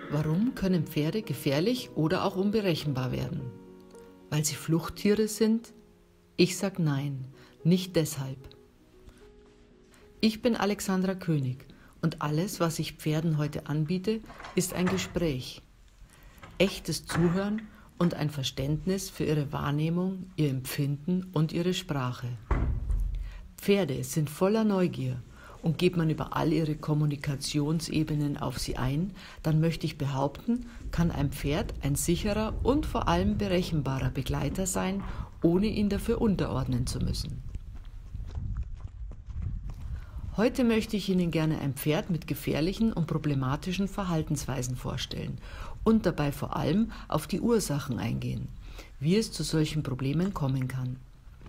Warum können Pferde gefährlich oder auch unberechenbar werden? Weil sie Fluchttiere sind? Ich sag nein, nicht deshalb. Ich bin Alexandra König und alles, was ich Pferden heute anbiete, ist ein Gespräch. Echtes Zuhören und ein Verständnis für ihre Wahrnehmung, ihr Empfinden und ihre Sprache. Pferde sind voller Neugier und geht man über all ihre Kommunikationsebenen auf sie ein, dann möchte ich behaupten, kann ein Pferd ein sicherer und vor allem berechenbarer Begleiter sein, ohne ihn dafür unterordnen zu müssen. Heute möchte ich Ihnen gerne ein Pferd mit gefährlichen und problematischen Verhaltensweisen vorstellen und dabei vor allem auf die Ursachen eingehen, wie es zu solchen Problemen kommen kann.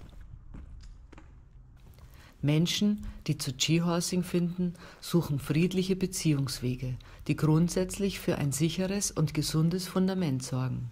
Menschen, die zu G-Horsing finden, suchen friedliche Beziehungswege, die grundsätzlich für ein sicheres und gesundes Fundament sorgen.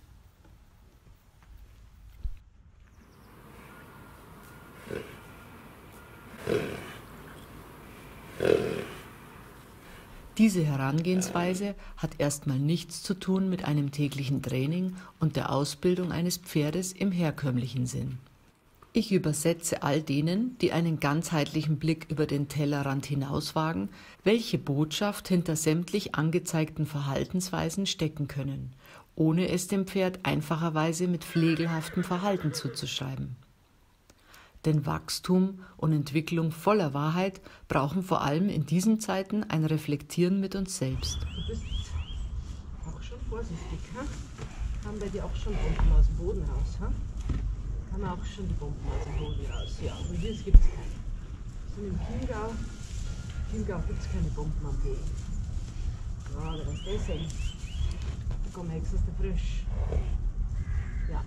Diese Herangehensweise hat erstmal nichts zu tun mit einem täglichen Training und der Ausbildung eines Pferdes im herkömmlichen Sinn. Ich übersetze all denen, die einen ganzheitlichen Blick über den Tellerrand hinaus wagen, welche Botschaft hinter sämtlich angezeigten Verhaltensweisen stecken können, ohne es dem Pferd einfacherweise mit pflegelhaftem Verhalten zuzuschreiben. Denn Wachstum und Entwicklung voller Wahrheit brauchen vor allem in diesen Zeiten ein Reflektieren mit uns selbst. Du bist auch schon vorsichtig, ha? Haben bei dir auch schon Bomben aus dem Boden raus, ha? Haben auch schon die Bomben aus dem Boden raus. Ja, aber hier gibt es keine. So im Chiemgau gibt es keine Bomben am Boden. Ja, da was das sein. Da kommen extra frisch. Ja.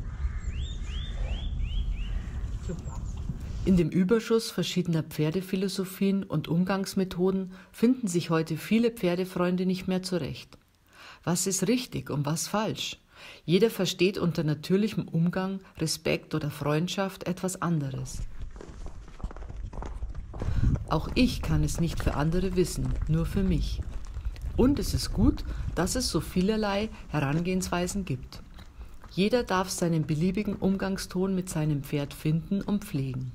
Super. In dem Überschuss verschiedener Pferdephilosophien und Umgangsmethoden finden sich heute viele Pferdefreunde nicht mehr zurecht. Was ist richtig und was falsch? Jeder versteht unter natürlichem Umgang, Respekt oder Freundschaft etwas anderes. Auch ich kann es nicht für andere wissen, nur für mich. Und es ist gut, dass es so vielerlei Herangehensweisen gibt. Jeder darf seinen beliebigen Umgangston mit seinem Pferd finden und pflegen.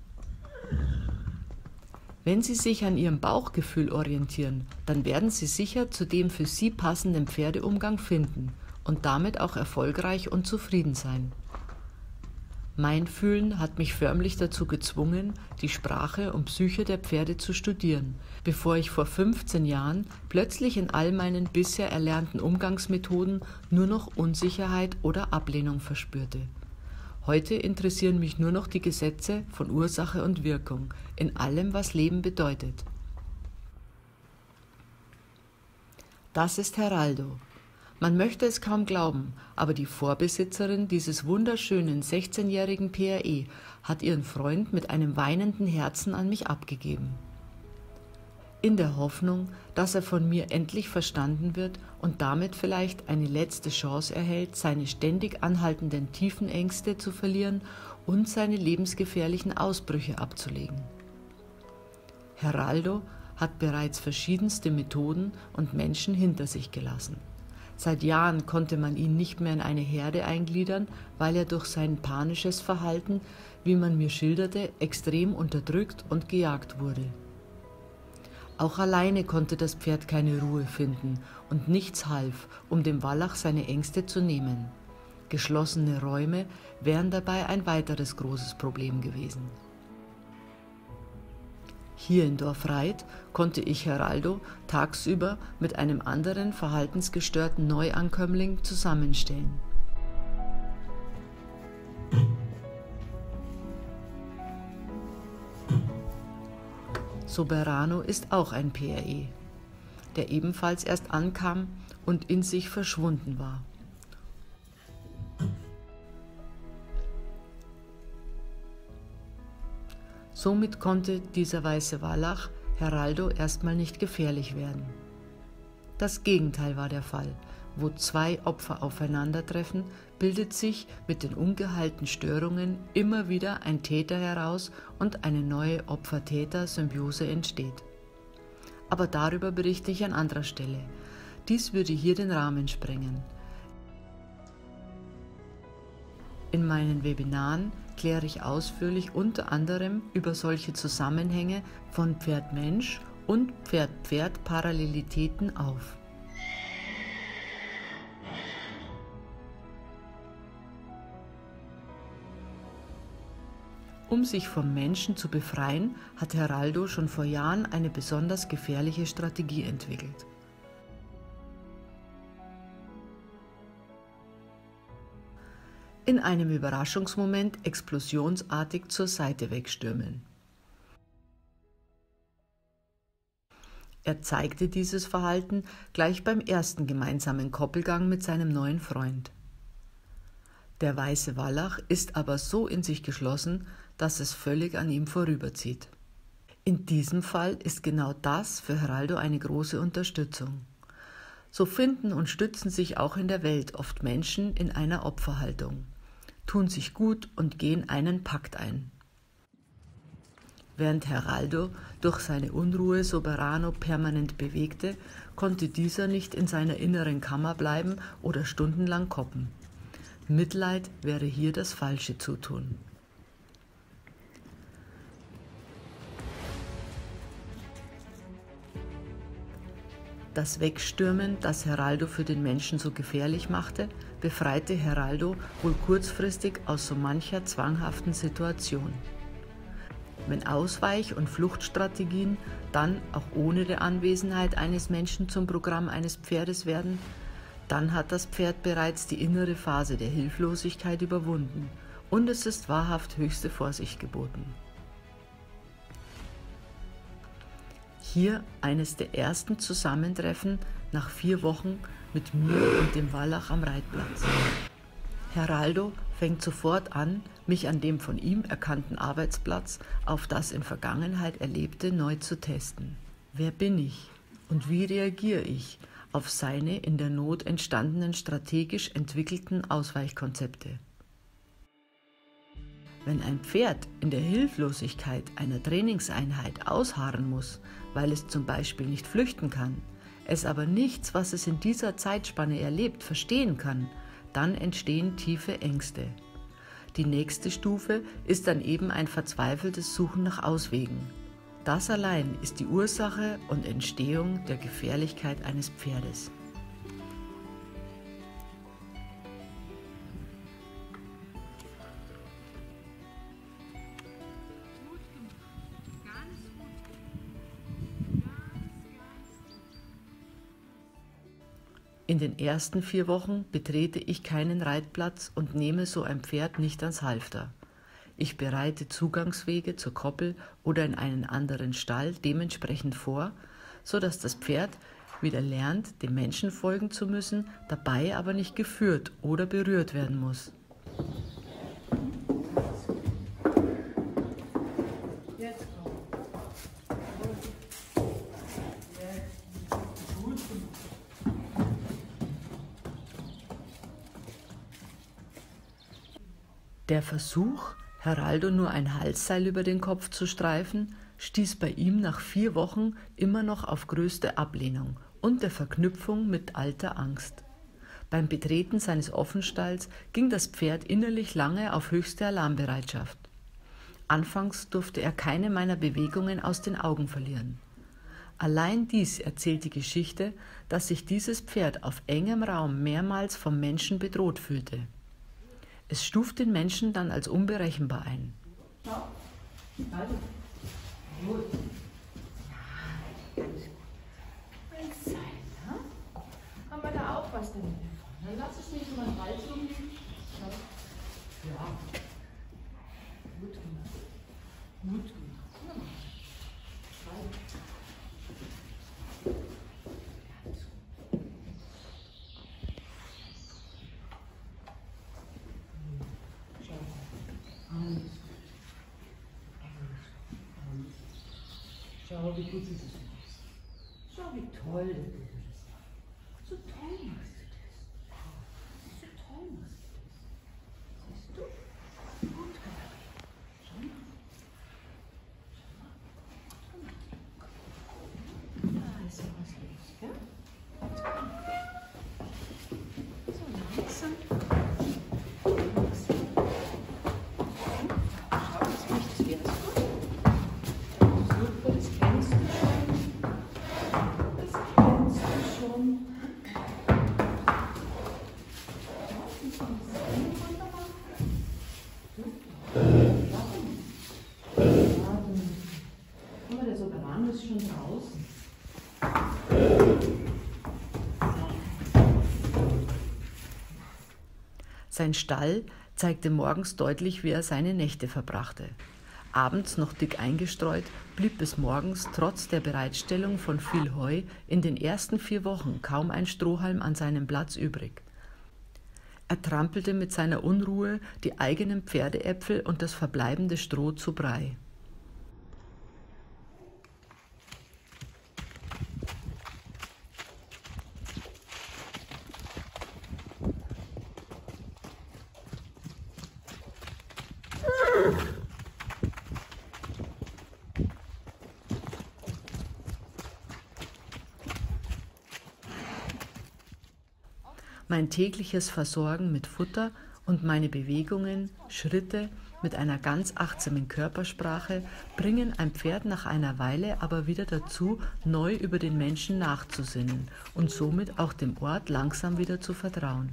Wenn Sie sich an Ihrem Bauchgefühl orientieren, dann werden Sie sicher zu dem für Sie passenden Pferdeumgang finden und damit auch erfolgreich und zufrieden sein. Mein Fühlen hat mich förmlich dazu gezwungen, die Sprache und Psyche der Pferde zu studieren, bevor ich vor 15 Jahren plötzlich in all meinen bisher erlernten Umgangsmethoden nur noch Unsicherheit oder Ablehnung verspürte. Heute interessieren mich nur noch die Gesetze von Ursache und Wirkung in allem, was Leben bedeutet. Das ist Heraldo. Man möchte es kaum glauben, aber die Vorbesitzerin dieses wunderschönen 16-jährigen PRE hat ihren Freund mit einem weinenden Herzen an mich abgegeben. In der Hoffnung, dass er von mir endlich verstanden wird und damit vielleicht eine letzte Chance erhält, seine ständig anhaltenden tiefen Ängste zu verlieren und seine lebensgefährlichen Ausbrüche abzulegen. Heraldo hat bereits verschiedenste Methoden und Menschen hinter sich gelassen. Seit Jahren konnte man ihn nicht mehr in eine Herde eingliedern, weil er durch sein panisches Verhalten, wie man mir schilderte, extrem unterdrückt und gejagt wurde. Auch alleine konnte das Pferd keine Ruhe finden und nichts half, um dem Wallach seine Ängste zu nehmen. Geschlossene Räume wären dabei ein weiteres großes Problem gewesen. Hier in Dorfreit konnte ich Heraldo tagsüber mit einem anderen verhaltensgestörten Neuankömmling zusammenstellen. Soberano ist auch ein PRE, der ebenfalls erst ankam und in sich verschwunden war. Somit konnte dieser weiße Wallach Heraldo erstmal nicht gefährlich werden. Das Gegenteil war der Fall. Wo zwei Opfer aufeinandertreffen, bildet sich mit den ungeheilten Störungen immer wieder ein Täter heraus und eine neue Opfer-Täter-Symbiose entsteht. Aber darüber berichte ich an anderer Stelle, Dies würde hier den Rahmen sprengen. In meinen Webinaren kläre ich ausführlich unter anderem über solche Zusammenhänge von Pferd-Mensch und Pferd-Pferd-Parallelitäten auf. Um sich vom Menschen zu befreien, hat Heraldo schon vor Jahren eine besonders gefährliche Strategie entwickelt. In einem Überraschungsmoment explosionsartig zur Seite wegstürmen. Er zeigte dieses Verhalten gleich beim ersten gemeinsamen Koppelgang mit seinem neuen Freund. Der weiße Wallach ist aber so in sich geschlossen, dass es völlig an ihm vorüberzieht. In diesem Fall ist genau das für Heraldo eine große Unterstützung. So finden und stützen sich auch in der Welt oft Menschen in einer Opferhaltung, tun sich gut und gehen einen Pakt ein. Während Heraldo durch seine Unruhe Soberano permanent bewegte, konnte dieser nicht in seiner inneren Kammer bleiben oder stundenlang koppen. Mitleid wäre hier das falsche Zutun. Das Wegstürmen, das Heraldo für den Menschen so gefährlich machte, befreite Heraldo wohl kurzfristig aus so mancher zwanghaften Situation. Wenn Ausweich- und Fluchtstrategien dann auch ohne die Anwesenheit eines Menschen zum Programm eines Pferdes werden, dann hat das Pferd bereits die innere Phase der Hilflosigkeit überwunden und es ist wahrhaft höchste Vorsicht geboten. Hier eines der ersten Zusammentreffen nach 4 Wochen mit mir und dem Wallach am Reitplatz. Heraldo fängt sofort an, mich an dem von ihm erkannten Arbeitsplatz auf das in Vergangenheit Erlebte neu zu testen. Wer bin ich und wie reagiere ich auf seine in der Not entstandenen strategisch entwickelten Ausweichkonzepte? Wenn ein Pferd in der Hilflosigkeit einer Trainingseinheit ausharren muss, weil es zum Beispiel nicht flüchten kann, es aber nichts, was es in dieser Zeitspanne erlebt, verstehen kann, dann entstehen tiefe Ängste. Die nächste Stufe ist dann eben ein verzweifeltes Suchen nach Auswegen. Das allein ist die Ursache und Entstehung der Gefährlichkeit eines Pferdes. In den ersten 4 Wochen betrete ich keinen Reitplatz und nehme so ein Pferd nicht ans Halfter. Ich bereite Zugangswege zur Koppel oder in einen anderen Stall dementsprechend vor, sodass das Pferd wieder lernt, dem Menschen folgen zu müssen, dabei aber nicht geführt oder berührt werden muss. Der Versuch, Heraldo nur ein Halsseil über den Kopf zu streifen, stieß bei ihm nach 4 Wochen immer noch auf größte Ablehnung und der Verknüpfung mit alter Angst. Beim Betreten seines Offenstalls ging das Pferd innerlich lange auf höchste Alarmbereitschaft. Anfangs durfte er keine meiner Bewegungen aus den Augen verlieren. Allein dies erzählt die Geschichte, dass sich dieses Pferd auf engem Raum mehrmals vom Menschen bedroht fühlte. Es stuft den Menschen dann als unberechenbar ein. Schau. Also. Gut. Ja, ganz gut. Ein Seil, ne? Haben wir da auch was damit? Dann lass es nicht über den Hals umgehen. Ja. Gut gemacht. Gut gemacht. Ja. Schau, wie gut du das machst. Schau, wie toll du das machst. So toll machst du das. So toll machst du das. Siehst du? Gut gemacht. Schau mal. Schau mal. Da ist ja was los, gell? Sein Stall zeigte morgens deutlich, wie er seine Nächte verbrachte. Abends noch dick eingestreut, blieb bis morgens trotz der Bereitstellung von viel Heu in den ersten 4 Wochen kaum ein Strohhalm an seinem Platz übrig. Er trampelte mit seiner Unruhe die eigenen Pferdeäpfel und das verbleibende Stroh zu Brei. Mein tägliches Versorgen mit Futter und meine Bewegungen, Schritte mit einer ganz achtsamen Körpersprache bringen ein Pferd nach einer Weile aber wieder dazu, neu über den Menschen nachzusinnen und somit auch dem Ort langsam wieder zu vertrauen.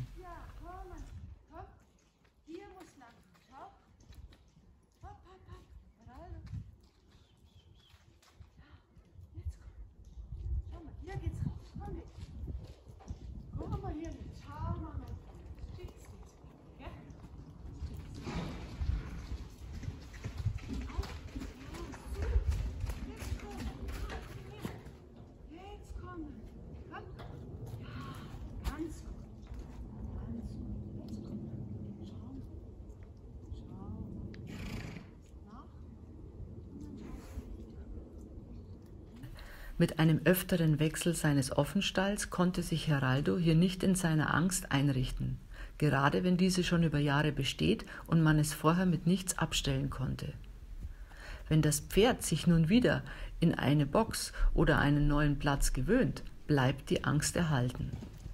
Mit einem öfteren Wechsel seines Offenstalls konnte sich Heraldo hier nicht in seiner Angst einrichten, gerade wenn diese schon über Jahre besteht und man es vorher mit nichts abstellen konnte. Wenn das Pferd sich nun wieder in eine Box oder einen neuen Platz gewöhnt, bleibt die Angst erhalten.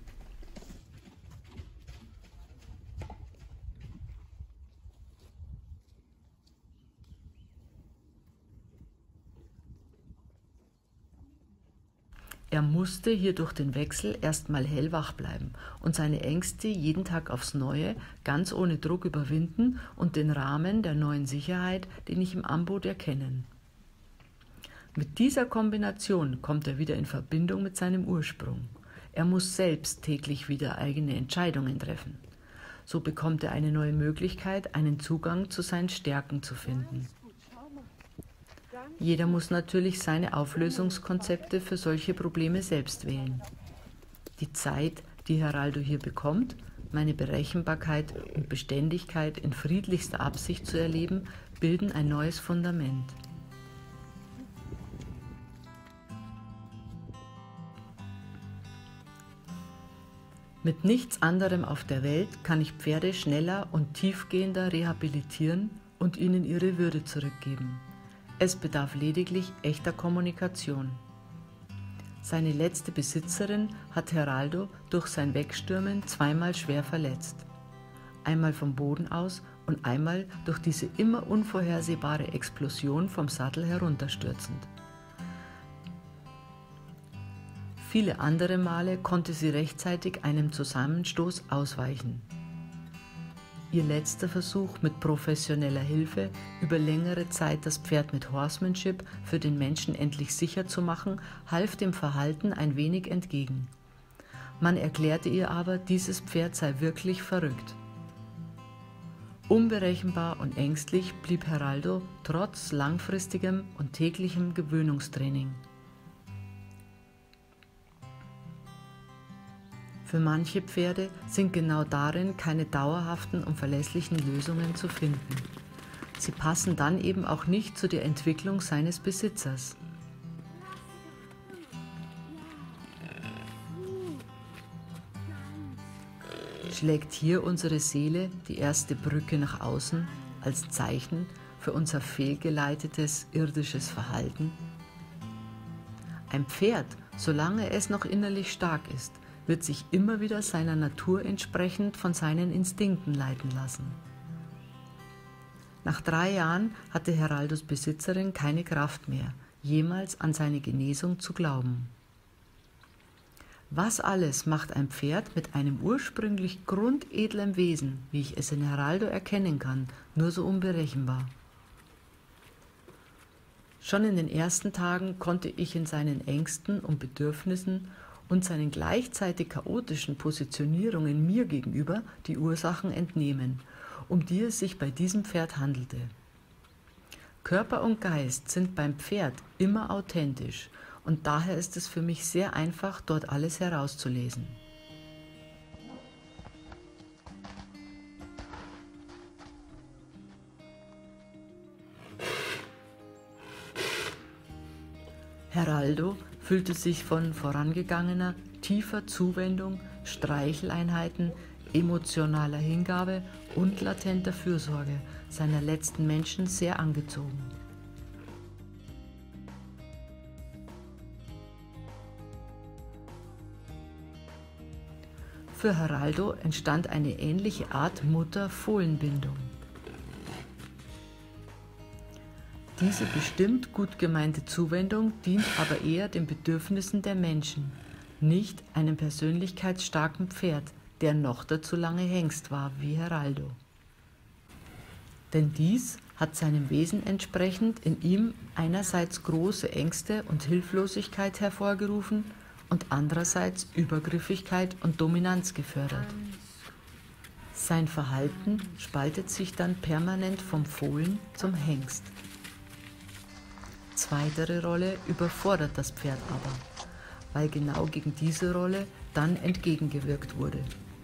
Er musste hier durch den Wechsel erstmal hellwach bleiben und seine Ängste jeden Tag aufs Neue ganz ohne Druck überwinden und den Rahmen der neuen Sicherheit, den ich ihm anbot, erkennen. Mit dieser Kombination kommt er wieder in Verbindung mit seinem Ursprung. Er muss selbst täglich wieder eigene Entscheidungen treffen. So bekommt er eine neue Möglichkeit, einen Zugang zu seinen Stärken zu finden. Jeder muss natürlich seine Auflösungskonzepte für solche Probleme selbst wählen. Die Zeit, die Heraldo hier bekommt, meine Berechenbarkeit und Beständigkeit in friedlichster Absicht zu erleben, bilden ein neues Fundament. Mit nichts anderem auf der Welt kann ich Pferde schneller und tiefgehender rehabilitieren und ihnen ihre Würde zurückgeben. Es bedarf lediglich echter Kommunikation. Seine letzte Besitzerin hat Heraldo durch sein Wegstürmen 2-mal schwer verletzt. Einmal vom Boden aus und einmal durch diese immer unvorhersehbare Explosion vom Sattel herunterstürzend. Viele andere Male konnte sie rechtzeitig einem Zusammenstoß ausweichen. Ihr letzter Versuch mit professioneller Hilfe, über längere Zeit das Pferd mit Horsemanship für den Menschen endlich sicher zu machen, half dem Verhalten ein wenig entgegen. Man erklärte ihr aber, dieses Pferd sei wirklich verrückt. Unberechenbar und ängstlich blieb Heraldo trotz langfristigem und täglichem Gewöhnungstraining. Für manche Pferde sind genau darin keine dauerhaften und verlässlichen Lösungen zu finden. Sie passen dann eben auch nicht zu der Entwicklung seines Besitzers. Schlägt hier unsere Seele die erste Brücke nach außen als Zeichen für unser fehlgeleitetes irdisches Verhalten? Ein Pferd, solange es noch innerlich stark ist, wird sich immer wieder seiner Natur entsprechend von seinen Instinkten leiten lassen. Nach 3 Jahren hatte Heraldos Besitzerin keine Kraft mehr, jemals an seine Genesung zu glauben. Was alles macht ein Pferd mit einem ursprünglich grundedlen Wesen, wie ich es in Heraldo erkennen kann, nur so unberechenbar? Schon in den ersten Tagen konnte ich in seinen Ängsten und Bedürfnissen und seinen gleichzeitig chaotischen Positionierungen mir gegenüber die Ursachen entnehmen, um die es sich bei diesem Pferd handelte. Körper und Geist sind beim Pferd immer authentisch und daher ist es für mich sehr einfach, dort alles herauszulesen. Heraldo fühlte sich von vorangegangener, tiefer Zuwendung, Streicheleinheiten, emotionaler Hingabe und latenter Fürsorge seiner letzten Menschen sehr angezogen. Für Heraldo entstand eine ähnliche Art Mutter-Fohlen-Bindung. Diese bestimmt gut gemeinte Zuwendung dient aber eher den Bedürfnissen der Menschen, nicht einem persönlichkeitsstarken Pferd, der noch dazu lange Hengst war wie Heraldo. Denn dies hat seinem Wesen entsprechend in ihm einerseits große Ängste und Hilflosigkeit hervorgerufen und andererseits Übergriffigkeit und Dominanz gefördert. Sein Verhalten spaltet sich dann permanent vom Fohlen zum Hengst. Zweitere Rolle überfordert das Pferd aber, weil genau gegen diese Rolle dann entgegengewirkt wurde.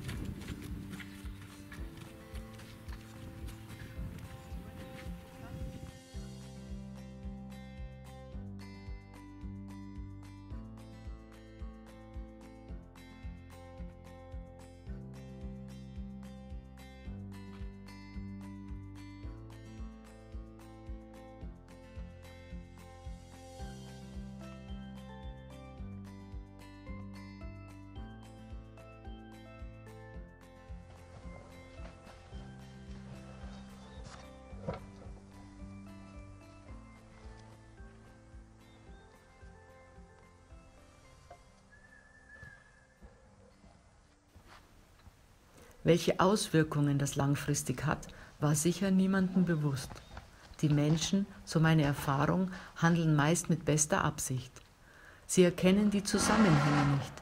Welche Auswirkungen das langfristig hat, war sicher niemandem bewusst. Die Menschen, so meine Erfahrung, handeln meist mit bester Absicht. Sie erkennen die Zusammenhänge nicht.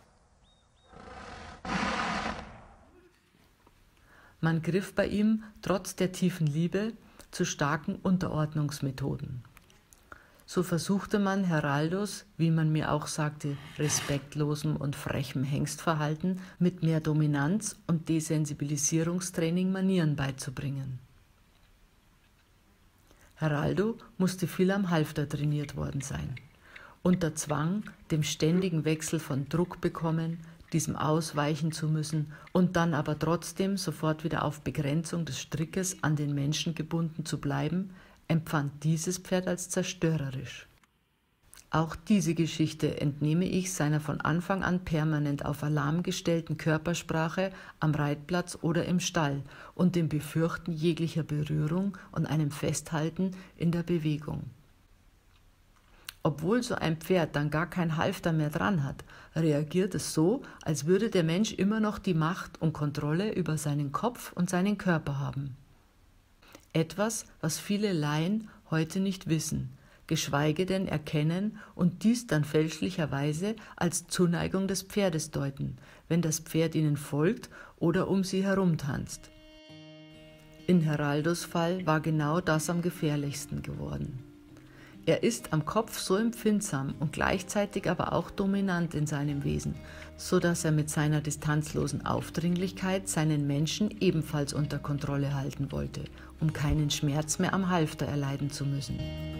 Man griff bei ihm, trotz der tiefen Liebe, zu starken Unterordnungsmethoden. So versuchte man Heraldos, wie man mir auch sagte, respektlosem und frechem Hengstverhalten mit mehr Dominanz und Desensibilisierungstraining Manieren beizubringen. Heraldo musste viel am Halfter trainiert worden sein. Unter Zwang, dem ständigen Wechsel von Druck bekommen, diesem ausweichen zu müssen und dann aber trotzdem sofort wieder auf Begrenzung des Strickes an den Menschen gebunden zu bleiben, empfand dieses Pferd als zerstörerisch. Auch diese Geschichte entnehme ich seiner von Anfang an permanent auf Alarm gestellten Körpersprache am Reitplatz oder im Stall und dem Befürchten jeglicher Berührung und einem Festhalten in der Bewegung. Obwohl so ein Pferd dann gar kein Halfter mehr dran hat, reagiert es so, als würde der Mensch immer noch die Macht und Kontrolle über seinen Kopf und seinen Körper haben. Etwas, was viele Laien heute nicht wissen, geschweige denn erkennen und dies dann fälschlicherweise als Zuneigung des Pferdes deuten, wenn das Pferd ihnen folgt oder um sie herumtanzt. In Heraldos Fall war genau das am gefährlichsten geworden. Er ist am Kopf so empfindsam und gleichzeitig aber auch dominant in seinem Wesen, so dass er mit seiner distanzlosen Aufdringlichkeit seinen Menschen ebenfalls unter Kontrolle halten wollte, um keinen Schmerz mehr am Halfter erleiden zu müssen.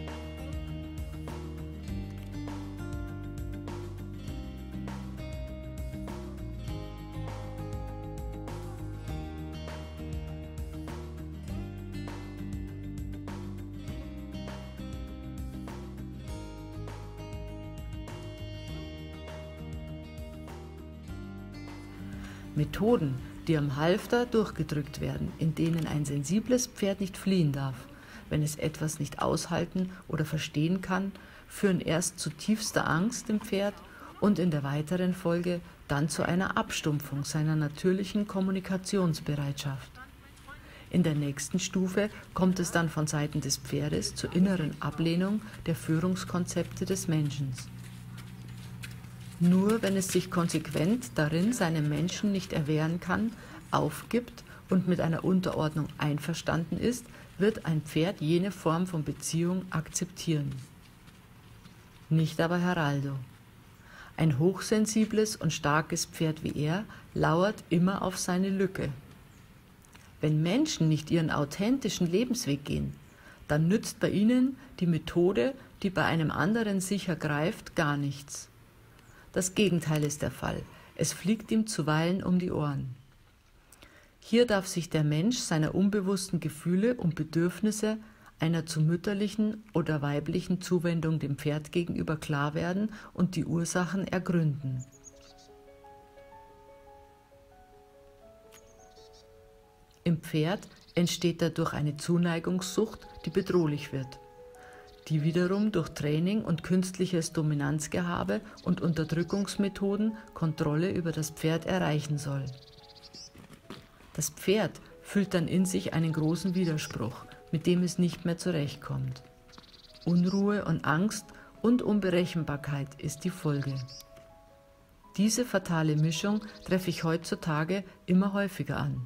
Methoden, die am Halfter durchgedrückt werden, in denen ein sensibles Pferd nicht fliehen darf, wenn es etwas nicht aushalten oder verstehen kann, führen erst zu tiefster Angst im Pferd und in der weiteren Folge dann zu einer Abstumpfung seiner natürlichen Kommunikationsbereitschaft. In der nächsten Stufe kommt es dann von Seiten des Pferdes zur inneren Ablehnung der Führungskonzepte des Menschen. Nur wenn es sich konsequent darin seinem Menschen nicht erwehren kann, aufgibt und mit einer Unterordnung einverstanden ist, wird ein Pferd jene Form von Beziehung akzeptieren. Nicht aber Heraldo. Ein hochsensibles und starkes Pferd wie er lauert immer auf seine Lücke. Wenn Menschen nicht ihren authentischen Lebensweg gehen, dann nützt bei ihnen die Methode, die bei einem anderen sicher greift, gar nichts. Das Gegenteil ist der Fall. Es fliegt ihm zuweilen um die Ohren. Hier darf sich der Mensch seiner unbewussten Gefühle und Bedürfnisse einer zu mütterlichen oder weiblichen Zuwendung dem Pferd gegenüber klar werden und die Ursachen ergründen. Im Pferd entsteht dadurch eine Zuneigungssucht, die bedrohlich wird, die wiederum durch Training und künstliches Dominanzgehabe und Unterdrückungsmethoden Kontrolle über das Pferd erreichen soll. Das Pferd fühlt dann in sich einen großen Widerspruch, mit dem es nicht mehr zurechtkommt. Unruhe und Angst und Unberechenbarkeit ist die Folge. Diese fatale Mischung treffe ich heutzutage immer häufiger an.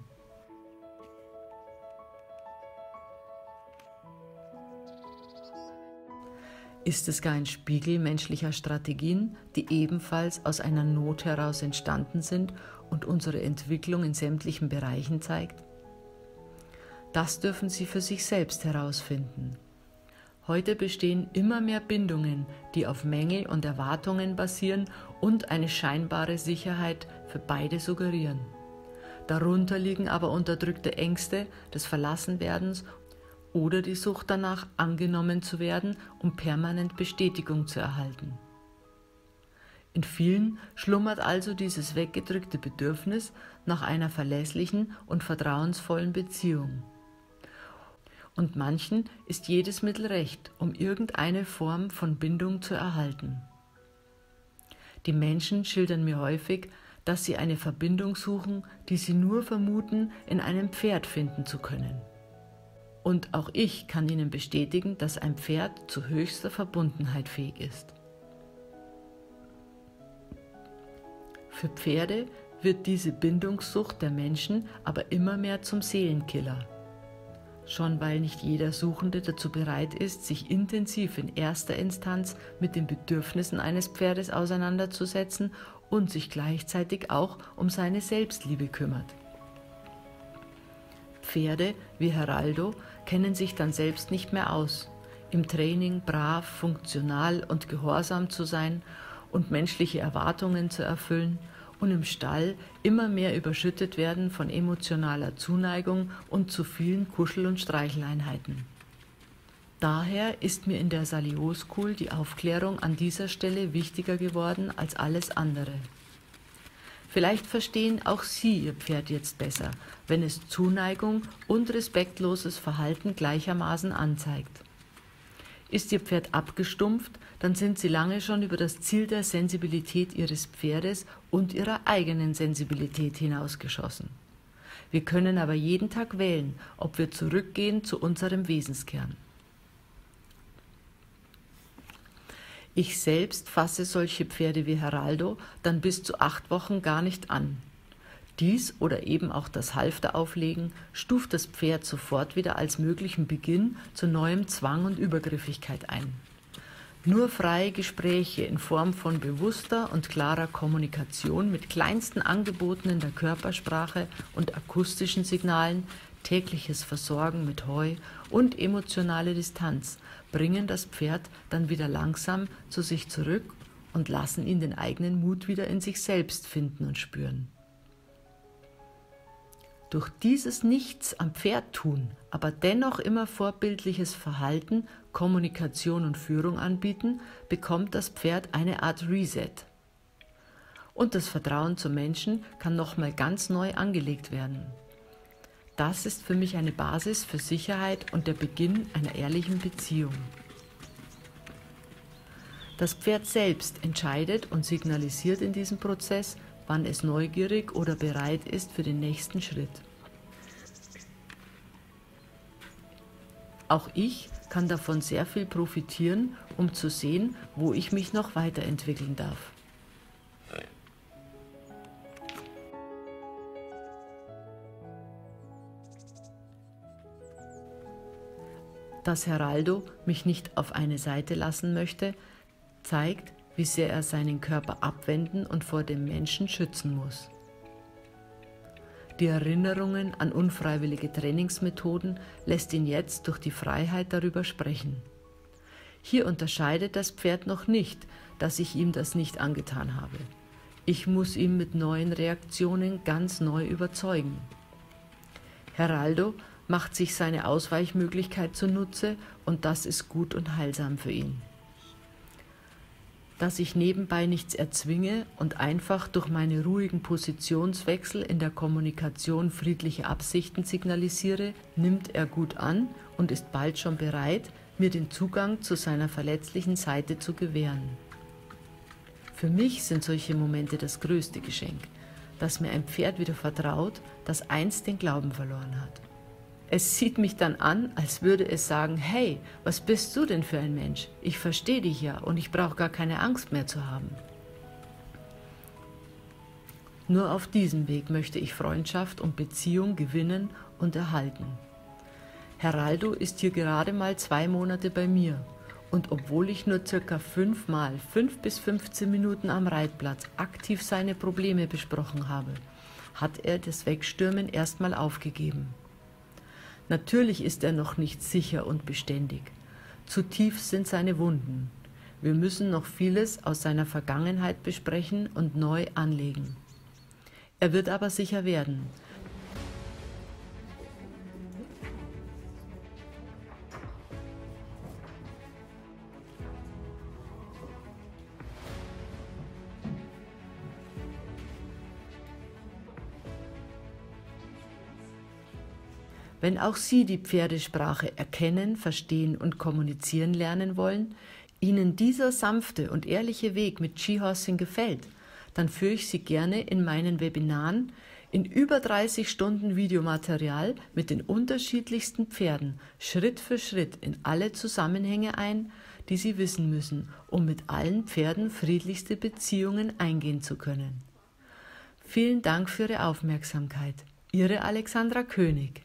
Ist es gar ein Spiegel menschlicher Strategien, die ebenfalls aus einer Not heraus entstanden sind und unsere Entwicklung in sämtlichen Bereichen zeigt? Das dürfen Sie für sich selbst herausfinden. Heute bestehen immer mehr Bindungen, die auf Mängel und Erwartungen basieren und eine scheinbare Sicherheit für beide suggerieren. Darunter liegen aber unterdrückte Ängste des Verlassenwerdens oder die Sucht danach, angenommen zu werden, um permanent Bestätigung zu erhalten. In vielen schlummert also dieses weggedrückte Bedürfnis nach einer verlässlichen und vertrauensvollen Beziehung. Und manchen ist jedes Mittel recht, um irgendeine Form von Bindung zu erhalten. Die Menschen schildern mir häufig, dass sie eine Verbindung suchen, die sie nur vermuten, in einem Pferd finden zu können. Und auch ich kann Ihnen bestätigen, dass ein Pferd zu höchster Verbundenheit fähig ist. Für Pferde wird diese Bindungssucht der Menschen aber immer mehr zum Seelenkiller. Schon weil nicht jeder Suchende dazu bereit ist, sich intensiv in erster Instanz mit den Bedürfnissen eines Pferdes auseinanderzusetzen und sich gleichzeitig auch um seine Selbstliebe kümmert. Pferde wie Heraldo kennen sich dann selbst nicht mehr aus, im Training brav, funktional und gehorsam zu sein und menschliche Erwartungen zu erfüllen und im Stall immer mehr überschüttet werden von emotionaler Zuneigung und zu vielen Kuschel- und Streicheleinheiten. Daher ist mir in der Salio School die Aufklärung an dieser Stelle wichtiger geworden als alles andere. Vielleicht verstehen auch Sie Ihr Pferd jetzt besser, wenn es Zuneigung und respektloses Verhalten gleichermaßen anzeigt. Ist Ihr Pferd abgestumpft, dann sind Sie lange schon über das Ziel der Sensibilität Ihres Pferdes und Ihrer eigenen Sensibilität hinausgeschossen. Wir können aber jeden Tag wählen, ob wir zurückgehen zu unserem Wesenskern. Ich selbst fasse solche Pferde wie Heraldo dann bis zu 8 Wochen gar nicht an. Dies oder eben auch das Halfterauflegen stuft das Pferd sofort wieder als möglichen Beginn zu neuem Zwang und Übergriffigkeit ein. Nur freie Gespräche in Form von bewusster und klarer Kommunikation mit kleinsten Angeboten in der Körpersprache und akustischen Signalen, tägliches Versorgen mit Heu und emotionale Distanz bringen das Pferd dann wieder langsam zu sich zurück und lassen ihn den eigenen Mut wieder in sich selbst finden und spüren. Durch dieses Nichts am Pferd tun, aber dennoch immer vorbildliches Verhalten, Kommunikation und Führung anbieten, bekommt das Pferd eine Art Reset. Und das Vertrauen zum Menschen kann nochmal ganz neu angelegt werden. Das ist für mich eine Basis für Sicherheit und der Beginn einer ehrlichen Beziehung. Das Pferd selbst entscheidet und signalisiert in diesem Prozess, wann es neugierig oder bereit ist für den nächsten Schritt. Auch ich kann davon sehr viel profitieren, um zu sehen, wo ich mich noch weiterentwickeln darf. Dass Heraldo mich nicht auf eine Seite lassen möchte, zeigt, wie sehr er seinen Körper abwenden und vor dem Menschen schützen muss. Die Erinnerungen an unfreiwillige Trainingsmethoden lässt ihn jetzt durch die Freiheit darüber sprechen. Hier unterscheidet das Pferd noch nicht, dass ich ihm das nicht angetan habe. Ich muss ihn mit neuen Reaktionen ganz neu überzeugen. Heraldo macht sich seine Ausweichmöglichkeit zunutze und das ist gut und heilsam für ihn. Dass ich nebenbei nichts erzwinge und einfach durch meine ruhigen Positionswechsel in der Kommunikation friedliche Absichten signalisiere, nimmt er gut an und ist bald schon bereit, mir den Zugang zu seiner verletzlichen Seite zu gewähren. Für mich sind solche Momente das größte Geschenk, dass mir ein Pferd wieder vertraut, das einst den Glauben verloren hat. Es sieht mich dann an, als würde es sagen, hey, was bist du denn für ein Mensch? Ich verstehe dich ja und ich brauche gar keine Angst mehr zu haben. Nur auf diesem Weg möchte ich Freundschaft und Beziehung gewinnen und erhalten. Heraldo ist hier gerade mal 2 Monate bei mir und obwohl ich nur ca. 5 bis 15 Minuten am Reitplatz aktiv seine Probleme besprochen habe, hat er das Wegstürmen erstmal aufgegeben. Natürlich ist er noch nicht sicher und beständig. Zu tief sind seine Wunden. Wir müssen noch vieles aus seiner Vergangenheit besprechen und neu anlegen. Er wird aber sicher werden. Wenn auch Sie die Pferdesprache erkennen, verstehen und kommunizieren lernen wollen, Ihnen dieser sanfte und ehrliche Weg mit Ski-Horsing gefällt, dann führe ich Sie gerne in meinen Webinaren in über 30 Stunden Videomaterial mit den unterschiedlichsten Pferden Schritt für Schritt in alle Zusammenhänge ein, die Sie wissen müssen, um mit allen Pferden friedlichste Beziehungen eingehen zu können. Vielen Dank für Ihre Aufmerksamkeit. Ihre Alexandra König.